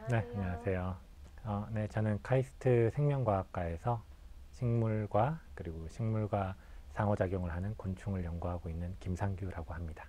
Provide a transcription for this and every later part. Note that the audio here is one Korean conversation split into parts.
네, 안녕하세요. 안녕하세요. 네, 저는 카이스트 생명과학과에서 식물과 그리고 식물과 상호작용을 하는 곤충을 연구하고 있는 김상규라고 합니다.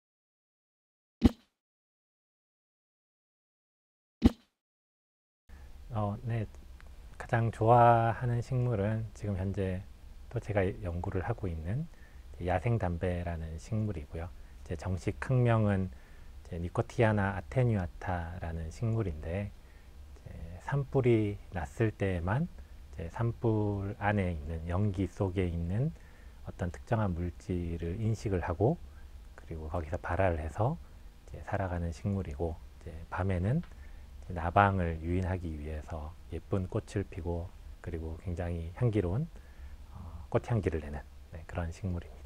네, 가장 좋아하는 식물은 지금 현재 또 제가 연구를 하고 있는 야생담배라는 식물이고요. 제 정식 학명은 니코티아나 아테뉴아타라는 식물인데 산불이 났을 때에만 산불 안에 있는 연기 속에 있는 어떤 특정한 물질을 인식을 하고 그리고 거기서 발화를 해서 살아가는 식물이고 밤에는 나방을 유인하기 위해서 예쁜 꽃을 피고 그리고 굉장히 향기로운 꽃향기를 내는 그런 식물입니다.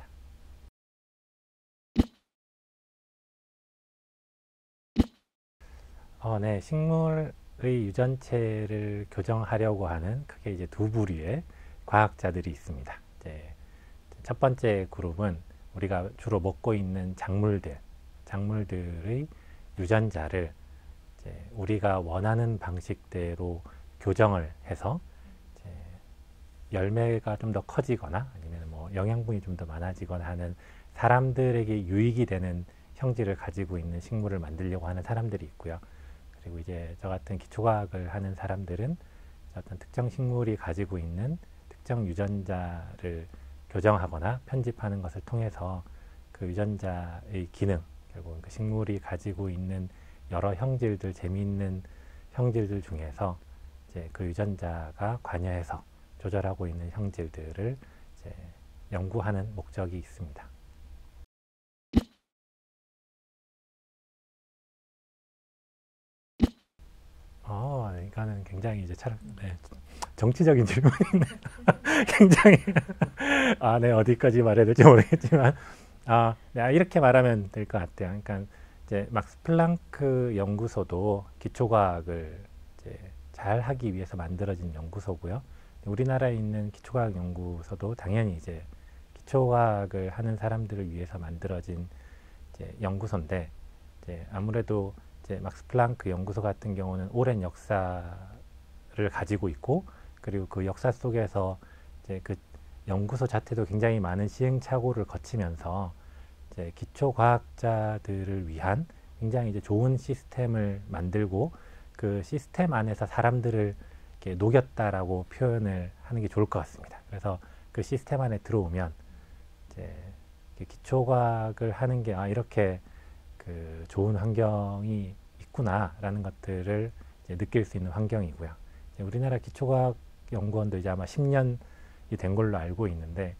네, 식물의 유전체를 교정하려고 하는 크게 이제 두 부류의 과학자들이 있습니다. 첫 번째 그룹은 우리가 주로 먹고 있는 작물들의 유전자를 우리가 원하는 방식대로 교정을 해서 열매가 좀 더 커지거나 아니면 뭐 영양분이 좀 더 많아지거나 하는 사람들에게 유익이 되는 형질을 가지고 있는 식물을 만들려고 하는 사람들이 있고요. 그리고 이제 저 같은 기초과학을 하는 사람들은 어떤 특정 식물이 가지고 있는 특정 유전자를 교정하거나 편집하는 것을 통해서 그 유전자의 기능, 결국 그 식물이 가지고 있는 여러 형질들, 재미있는 형질들 중에서 이제 그 유전자가 관여해서 조절하고 있는 형질들을 이제 연구하는 목적이 있습니다. 이거는 굉장히 이제 네, 정치적인 질문인데 굉장히 네, 어디까지 말해야 될지 모르겠지만 네, 이렇게 말하면 될 것 같아요. 그러니까 이제 막스 플랑크 연구소도 기초과학을 이제 잘 하기 위해서 만들어진 연구소고요. 우리나라에 있는 기초과학 연구소도 당연히 이제 기초과학을 하는 사람들을 위해서 만들어진 이제 연구소인데 아무래도 이제 막스 플랑크 연구소 같은 경우는 오랜 역사를 가지고 있고 그리고 그 역사 속에서 이제 그 연구소 자체도 굉장히 많은 시행착오를 거치면서 이제 기초 과학자들을 위한 굉장히 이제 좋은 시스템을 만들고 그 시스템 안에서 사람들을 이렇게 녹였다라고 표현을 하는 게 좋을 것 같습니다. 그래서 그 시스템 안에 들어오면 이제 기초 과학을 하는 게 이렇게 그 좋은 환경이 있구나라는 것들을 이제 느낄 수 있는 환경이고요. 우리나라 기초과학 연구원도 이제 아마 10년이 된 걸로 알고 있는데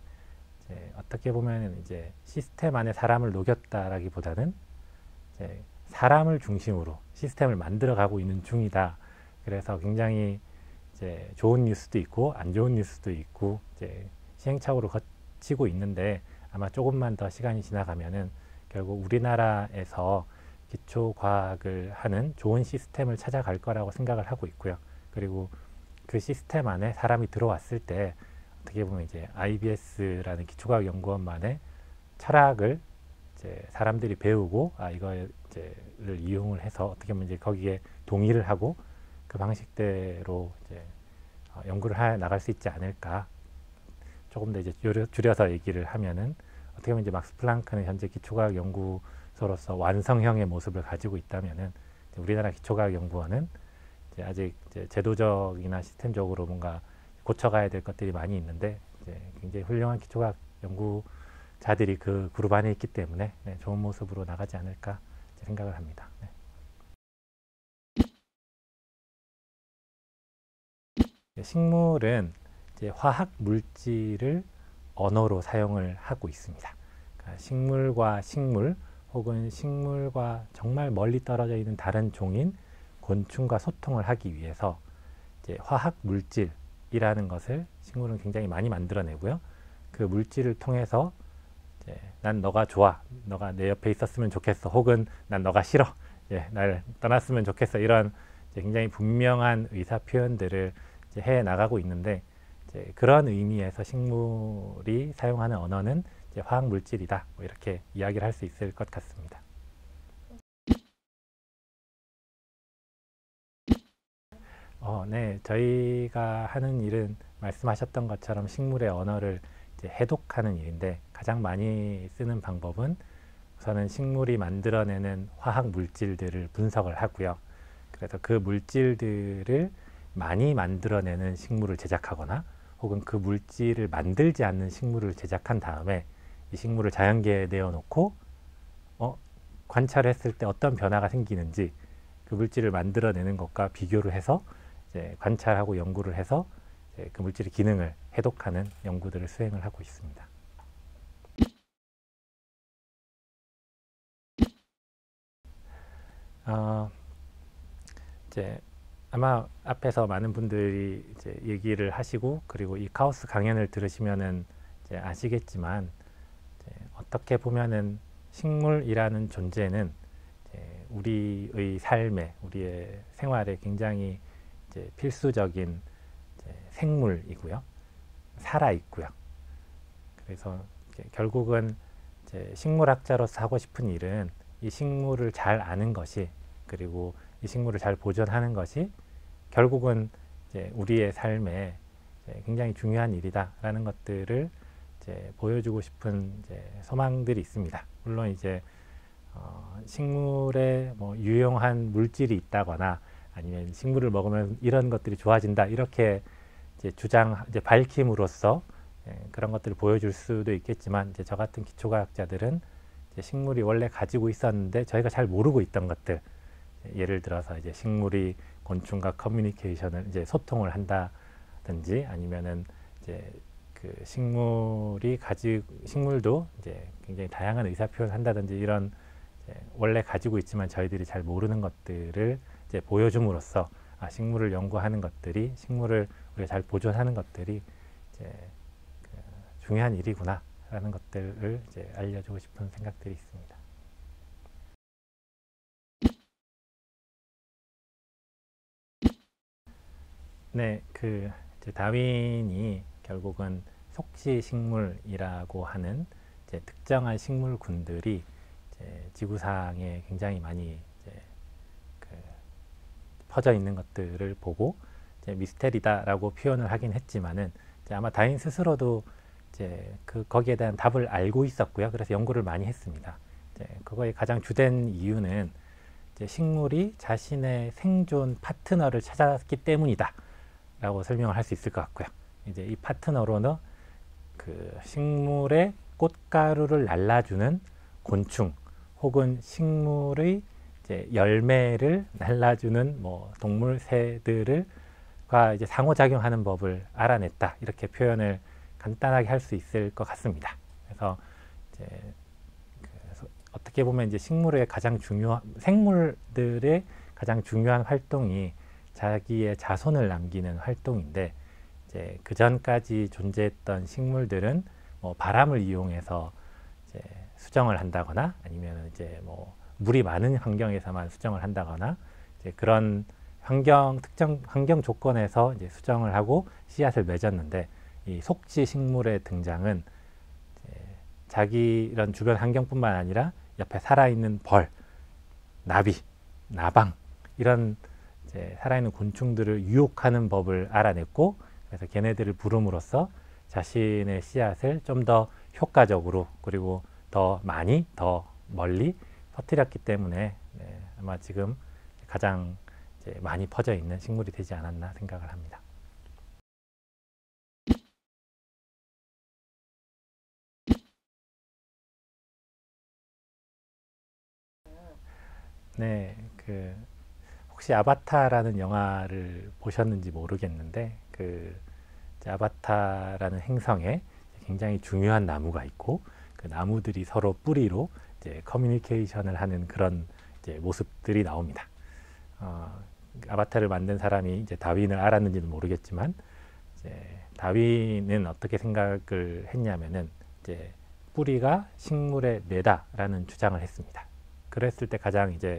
어떻게 보면 이제 시스템 안에 사람을 녹였다라기보다는 이제 사람을 중심으로 시스템을 만들어가고 있는 중이다. 그래서 굉장히 이제 좋은 뉴스도 있고 안 좋은 뉴스도 있고 이제 시행착오를 거치고 있는데 아마 조금만 더 시간이 지나가면은 결국 우리나라에서 기초 과학을 하는 좋은 시스템을 찾아갈 거라고 생각을 하고 있고요. 그리고 그 시스템 안에 사람이 들어왔을 때 어떻게 보면 이제 IBS라는 기초과학 연구원만의 철학을 이제 사람들이 배우고 이거를 이용을 해서 어떻게 보면 이제 거기에 동의를 하고 그 방식대로 이제 연구를 해 나갈 수 있지 않을까. 조금 더 이제 줄여서 얘기를 하면은 어떻게 보면 이제 막스 플랑크는 현재 기초과학 연구소로서 완성형의 모습을 가지고 있다면은 우리나라 기초과학 연구원은 이제 아직 이제 제도적이나 시스템적으로 뭔가 고쳐가야 될 것들이 많이 있는데 이제 굉장히 훌륭한 기초과학 연구자들이 그 그룹 안에 있기 때문에 좋은 모습으로 나가지 않을까 생각을 합니다. 식물은 이제 화학 물질을 언어로 사용을 하고 있습니다. 그러니까 식물과 식물 혹은 식물과 정말 멀리 떨어져 있는 다른 종인 곤충과 소통을 하기 위해서 이제 화학 물질이라는 것을 식물은 굉장히 많이 만들어내고요. 그 물질을 통해서 난 너가 좋아, 너가 내 옆에 있었으면 좋겠어, 혹은 난 너가 싫어, 날 떠났으면 좋겠어 이런 굉장히 분명한 의사 표현들을 해 나가고 있는데 그런 의미에서 식물이 사용하는 언어는 화학 물질이다. 뭐 이렇게 이야기를 할 수 있을 것 같습니다. 네. 저희가 하는 일은 말씀하셨던 것처럼 식물의 언어를 이제 해독하는 일인데 가장 많이 쓰는 방법은 우선은 식물이 만들어내는 화학 물질들을 분석을 하고요. 그래서 그 물질들을 많이 만들어내는 식물을 제작하거나 혹은 그 물질을 만들지 않는 식물을 제작한 다음에 이 식물을 자연계에 내어놓고 관찰했을 때 어떤 변화가 생기는지 그 물질을 만들어내는 것과 비교를 해서 이제 관찰하고 연구를 해서 이제 그 물질의 기능을 해독하는 연구들을 수행을 하고 있습니다. 이제 아마 앞에서 많은 분들이 이제 얘기를 하시고 그리고 이 카오스 강연을 들으시면은 이제 아시겠지만 이제 어떻게 보면은 식물이라는 존재는 이제 우리의 삶에 우리의 생활에 굉장히 이제 필수적인 이제 생물이고요, 살아 있고요. 그래서 결국은 이제 식물학자로서 하고 싶은 일은 이 식물을 잘 아는 것이 그리고 이 식물을 잘 보존하는 것이 결국은 이제 우리의 삶에 이제 굉장히 중요한 일이다라는 것들을 이제 보여주고 싶은 이제 소망들이 있습니다. 물론 이제 식물에 뭐 유용한 물질이 있다거나 아니면 식물을 먹으면 이런 것들이 좋아진다 이렇게 이제 이제 밝힘으로써 그런 것들을 보여줄 수도 있겠지만 이제 저 같은 기초과학자들은 이제 식물이 원래 가지고 있었는데 저희가 잘 모르고 있던 것들, 예를 들어서 이제 식물이 곤충과 커뮤니케이션을 이제 소통을 한다든지 아니면은 이제 그 식물도 이제 굉장히 다양한 의사 표현을 한다든지 이런 원래 가지고 있지만 저희들이 잘 모르는 것들을 이제 보여줌으로써 식물을 연구하는 것들이 식물을 우리가 잘 보존하는 것들이 이제 그 중요한 일이구나라는 것들을 이제 알려주고 싶은 생각들이 있습니다. 네, 그 이제 다윈이 결국은 속시식물이라고 하는 이제 특정한 식물군들이 이제 지구상에 굉장히 많이 이제 그 퍼져 있는 것들을 보고 이제 미스테리다라고 표현을 하긴 했지만은 이제 아마 다윈 스스로도 이제 거기에 대한 답을 알고 있었고요. 그래서 연구를 많이 했습니다. 이제 그거의 가장 주된 이유는 이제 식물이 자신의 생존 파트너를 찾았기 때문이다. 라고 설명을 할 수 있을 것 같고요. 이제 이 파트너로는 그 식물의 꽃가루를 날라주는 곤충 혹은 식물의 이제 열매를 날라주는 뭐 동물, 새들과 이제 상호작용하는 법을 알아냈다. 이렇게 표현을 간단하게 할 수 있을 것 같습니다. 그래서 이제 어떻게 보면 이제 생물들의 가장 중요한 활동이 자기의 자손을 남기는 활동인데 이제 그 전까지 존재했던 식물들은 뭐 바람을 이용해서 이제 수정을 한다거나 아니면 이제 뭐 물이 많은 환경에서만 수정을 한다거나 이제 그런 특정 환경 조건에서 이제 수정을 하고 씨앗을 맺었는데 이 속지 식물의 등장은 자기 이런 주변 환경뿐만 아니라 옆에 살아있는 벌, 나비, 나방 이런 이제 살아있는 곤충들을 유혹하는 법을 알아냈고 그래서 걔네들을 부름으로써 자신의 씨앗을 좀 더 효과적으로 그리고 더 많이 더 멀리 퍼뜨렸기 때문에 아마 지금 가장 이제 많이 퍼져 있는 식물이 되지 않았나 생각을 합니다. 네, 혹시 아바타라는 영화를 보셨는지 모르겠는데 아바타라는 행성에 굉장히 중요한 나무가 있고 그 나무들이 서로 뿌리로 이제 커뮤니케이션을 하는 그런 이제 모습들이 나옵니다. 아바타를 만든 사람이 이제 다윈을 알았는지는 모르겠지만 이제 다윈은 어떻게 생각을 했냐면은 이제 뿌리가 식물의 뇌다라는 주장을 했습니다. 그랬을 때 가장 이제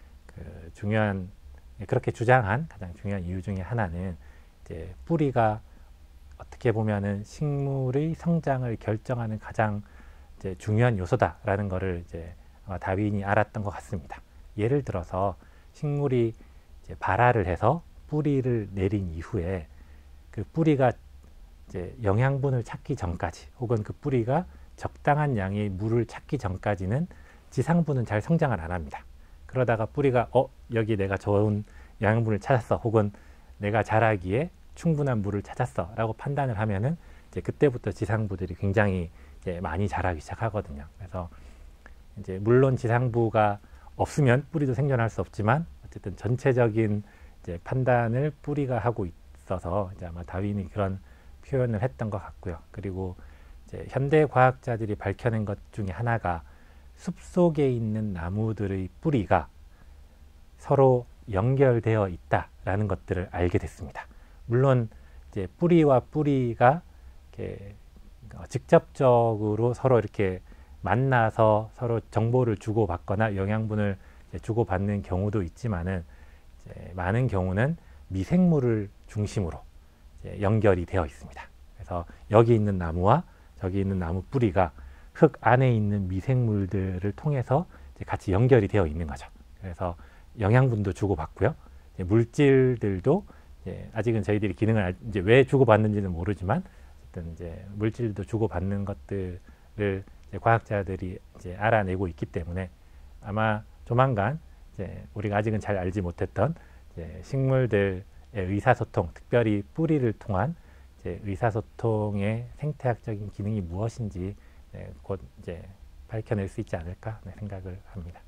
그렇게 주장한 가장 중요한 이유 중에 하나는 이제 뿌리가 어떻게 보면은 식물의 성장을 결정하는 가장 이제 중요한 요소다라는 것을 이제 아마 다윈이 알았던 것 같습니다. 예를 들어서 식물이 이제 발화를 해서 뿌리를 내린 이후에 그 뿌리가 이제 영양분을 찾기 전까지, 혹은 그 뿌리가 적당한 양의 물을 찾기 전까지는 지상부는 잘 성장을 안 합니다. 그러다가 뿌리가 여기 내가 좋은 영양분을 찾았어, 혹은 내가 자라기에 충분한 물을 찾았어 라고 판단을 하면은 이제 그때부터 지상부들이 굉장히 이제 많이 자라기 시작하거든요. 그래서 이제 물론 지상부가 없으면 뿌리도 생존할 수 없지만, 어쨌든 전체적인 이제 판단을 뿌리가 하고 있어서 이제 아마 다윈이 그런 표현을 했던 것 같고요. 그리고 이제 현대 과학자들이 밝혀낸 것 중에 하나가 숲속에 있는 나무들의 뿌리가 서로 연결되어 있다라는 것들을 알게 됐습니다. 물론 이제 뿌리와 뿌리가 이렇게 직접적으로 서로 이렇게 만나서 서로 정보를 주고받거나 영양분을 주고받는 경우도 있지만은, 이제 많은 경우는 미생물을 중심으로 이제 연결이 되어 있습니다. 그래서 여기 있는 나무와 저기 있는 나무 뿌리가 흙 안에 있는 미생물들을 통해서 이제 같이 연결이 되어 있는 거죠. 그래서 영양분도 주고받고요. 물질들도 아직은 저희들이 기능을 이제 왜 주고받는지는 모르지만, 어쨌든 이제 물질도 주고받는 것들을 이제 과학자들이 이제 알아내고 있기 때문에, 아마 조만간 이제 우리가 아직은 잘 알지 못했던 이제 식물들의 의사소통, 특별히 뿌리를 통한 이제 의사소통의 생태학적인 기능이 무엇인지 곧 이제 밝혀낼 수 있지 않을까 생각을 합니다.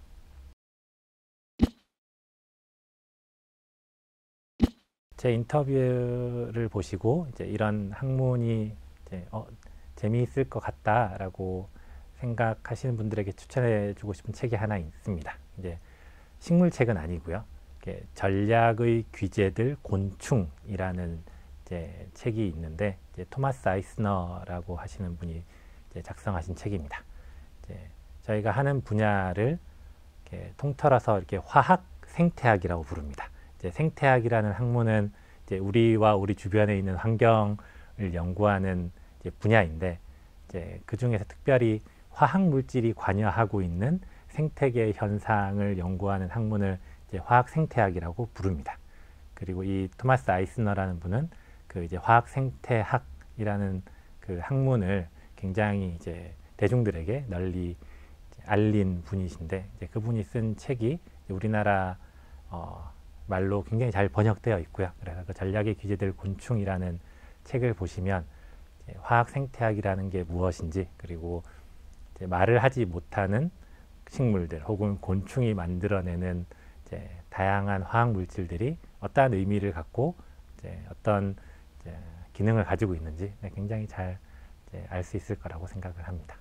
제 인터뷰를 보시고 이제 이런 학문이 이제 재미있을 것 같다라고 생각하시는 분들에게 추천해주고 싶은 책이 하나 있습니다. 이제 식물책은 아니고요. 전략의 귀재들 곤충이라는 이제 책이 있는데, 이제 토마스 아이스너라고 하시는 분이 이제 작성하신 책입니다. 이제 저희가 하는 분야를 이렇게 통틀어서 이렇게 화학 생태학이라고 부릅니다. 이제 생태학이라는 학문은 이제 우리와 우리 주변에 있는 환경을 연구하는 이제 분야인데, 이제 그 중에서 특별히 화학 물질이 관여하고 있는 생태계 현상을 연구하는 학문을 이제 화학 생태학이라고 부릅니다. 그리고 이 토마스 아이스너라는 분은 그 이제 화학 생태학이라는 그 학문을 굉장히 이제 대중들에게 널리 알린 분이신데, 이제 그분이 쓴 책이 우리나라 말로 굉장히 잘 번역되어 있고요. 그래서 그 전략의 귀재들 곤충이라는 책을 보시면 화학 생태학이라는 게 무엇인지, 그리고 이제 말을 하지 못하는 식물들 혹은 곤충이 만들어내는 이제 다양한 화학 물질들이 어떠한 의미를 갖고 이제 어떤 이제 기능을 가지고 있는지 굉장히 잘 알 수 있을 거라고 생각을 합니다.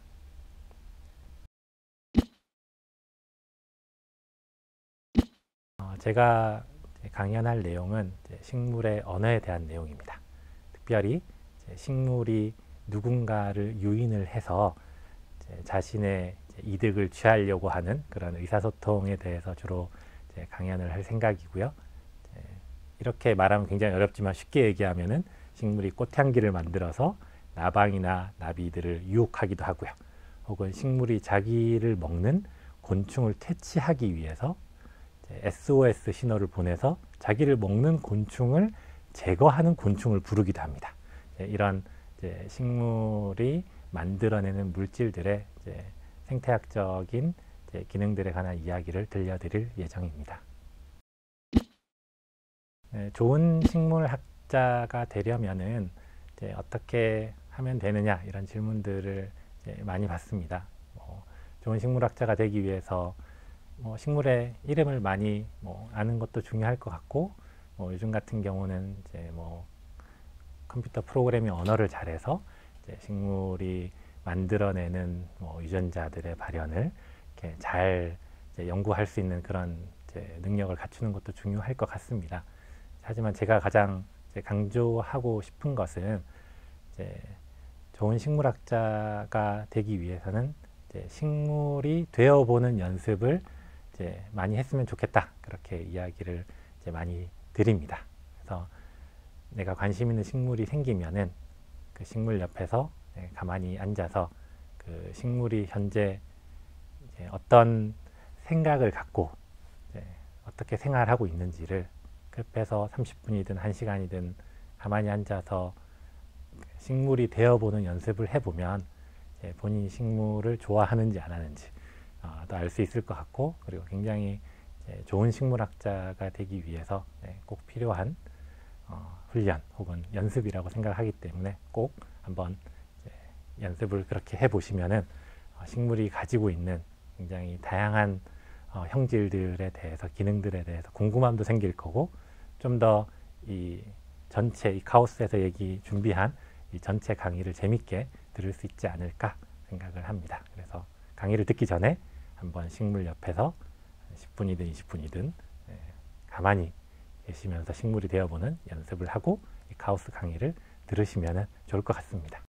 제가 강연할 내용은 식물의 언어에 대한 내용입니다. 특별히 식물이 누군가를 유인을 해서 자신의 이득을 취하려고 하는 그런 의사소통에 대해서 주로 강연을 할 생각이고요. 이렇게 말하면 굉장히 어렵지만 쉽게 얘기하면은 식물이 꽃향기를 만들어서 나방이나 나비들을 유혹하기도 하고요. 혹은 식물이 자기를 먹는 곤충을 퇴치하기 위해서 SOS 신호를 보내서 자기를 먹는 곤충을 제거하는 곤충을 부르기도 합니다. 이런 식물이 만들어내는 물질들의 생태학적인 기능들에 관한 이야기를 들려드릴 예정입니다. 좋은 식물학자가 되려면은 어떻게 하면 되느냐, 이런 질문들을 많이 받습니다. 좋은 식물학자가 되기 위해서 식물의 이름을 많이 아는 것도 중요할 것 같고, 요즘 같은 경우는 컴퓨터 프로그래밍 언어를 잘해서 식물이 만들어내는 유전자들의 발현을 이렇게 잘 연구할 수 있는 그런 능력을 갖추는 것도 중요할 것 같습니다. 하지만 제가 가장 강조하고 싶은 것은 좋은 식물학자가 되기 위해서는 식물이 되어보는 연습을 많이 했으면 좋겠다, 그렇게 이야기를 많이 드립니다. 그래서 내가 관심 있는 식물이 생기면은 그 식물 옆에서 가만히 앉아서 그 식물이 현재 어떤 생각을 갖고 어떻게 생활하고 있는지를 옆에서 30분이든 1시간이든 가만히 앉아서 식물이 되어보는 연습을 해보면 본인이 식물을 좋아하는지 안 하는지 또 알 수 있을 것 같고, 그리고 굉장히 좋은 식물학자가 되기 위해서 꼭 필요한 훈련 혹은 연습이라고 생각하기 때문에 꼭 한번 연습을 그렇게 해보시면은 식물이 가지고 있는 굉장히 다양한 형질들에 대해서, 기능들에 대해서 궁금함도 생길 거고, 좀 더 이 전체, 이 카오스에서 준비한 이 전체 강의를 재밌게 들을 수 있지 않을까 생각을 합니다. 그래서 강의를 듣기 전에 한번 식물 옆에서 10분이든 20분이든 가만히 계시면서 식물이 되어보는 연습을 하고 이 카오스 강의를 들으시면 좋을 것 같습니다.